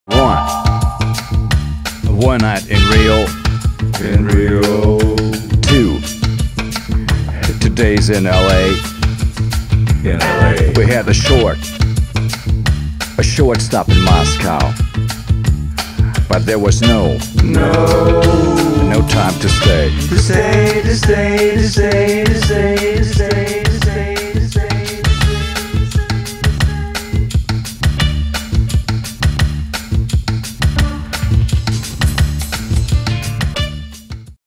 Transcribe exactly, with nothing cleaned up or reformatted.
One. One night in Rio. In Rio. Two. Today's in L A. In L A. We had a short. A short stop in Moscow. But there was no. No. No time to stay. To stay, to stay, to stay, to stay, to stay.